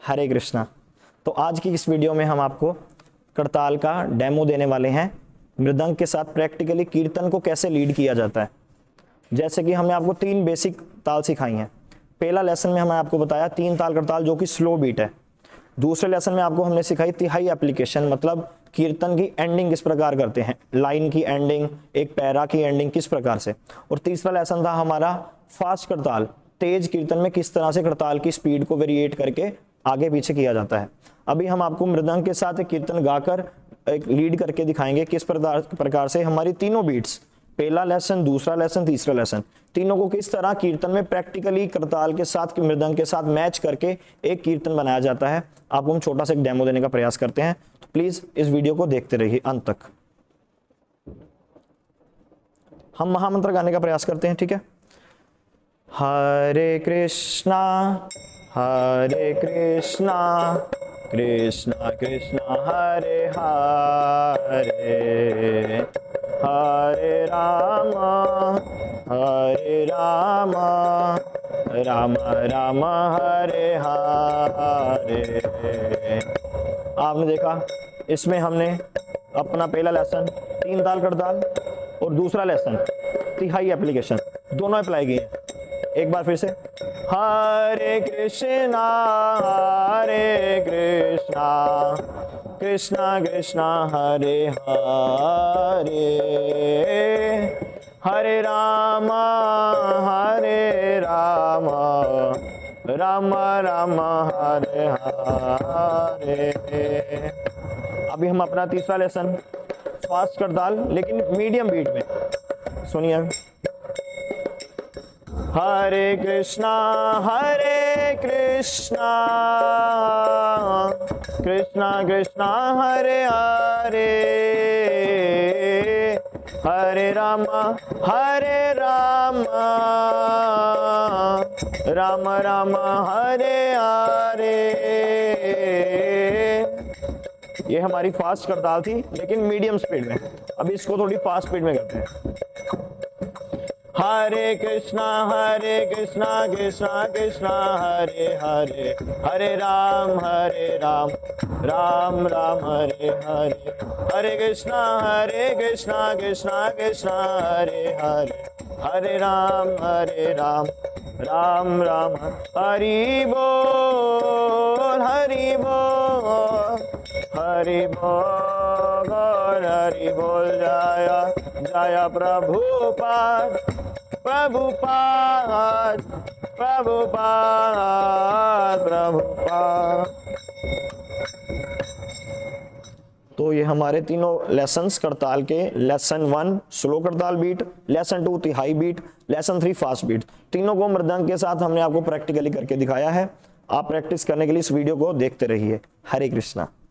हरे कृष्णा। तो आज की इस वीडियो में हम आपको करताल का डेमो देने वाले हैं। मृदंग के साथ प्रैक्टिकली कीर्तन को कैसे लीड किया जाता है। जैसे कि हमने आपको 3 बेसिक ताल सिखाई हैं। पहला लेसन में हमने आपको बताया 3 ताल करताल जो कि स्लो बीट है। दूसरे लेसन में आपको हमने सिखाई तिहाई एप्लीकेशन, मतलब कीर्तन की एंडिंग किस प्रकार करते हैं, लाइन की एंडिंग, एक पैरा की एंडिंग किस प्रकार से। और तीसरा लेसन था हमारा फास्ट करताल, तेज कीर्तन में किस तरह से करताल की स्पीड को वेरिएट करके आगे पीछे किया जाता है। अभी हम आपको मृदंग के साथ एक कीर्तन गाकर एक लीड करके दिखाएंगे किस प्रकार से हमारी तीनों बीट्स, पहला लेसन, दूसरा लेसन, तीसरा लेसन, तीनों को किस तरह कीर्तन में प्रैक्टिकली करताल के साथ मृदंग के साथ मैच करके एक कीर्तन बनाया जाता है। आपको हम छोटा सा एक डेमो देने का प्रयास करते हैं, तो प्लीज इस वीडियो को देखते रहिए अंत तक। हम महामंत्र गाने का प्रयास करते हैं, ठीक है। हरे कृष्णा कृष्णा कृष्णा हरे हरे, हरे राम राम राम हरे हरे। आपने देखा इसमें हमने अपना पहला लेसन 3 ताल करताल और दूसरा लेसन तिहाई एप्लीकेशन दोनों अप्लाई किए। एक बार फिर से, हरे कृष्णा कृष्णा कृष्णा हरे हरे, हरे राम राम राम हरे हरे। अभी हम अपना तीसरा लेसन फास्ट करताल लेकिन मीडियम बीट में सुनिए। हरे कृष्णा कृष्णा कृष्णा हरे हरे, हरे राम राम राम हरे हरे। ये हमारी फास्ट करताल थी लेकिन मीडियम स्पीड में। अभी इसको थोड़ी फास्ट स्पीड में करते हैं। हरे कृष्णा कृष्णा कृष्णा हरे हरे, हरे राम राम राम हरे हरे, हरे कृष्णा कृष्णा कृष्णा हरे हरे, हरे राम राम राम। हरि बोल हरि बोल हरि बोल हरि बोल, जय जय प्रभुपाद प्रभुपाद प्रभुपाद प्रभुपाद। तो ये हमारे तीनों लेसन्स करताल के, लेसन 1 स्लो करताल बीट, लेसन 2 तिहाई बीट, लेसन 3 फास्ट बीट, तीनों को मृदंग के साथ हमने आपको प्रैक्टिकली करके दिखाया है। आप प्रैक्टिस करने के लिए इस वीडियो को देखते रहिए। हरे कृष्णा।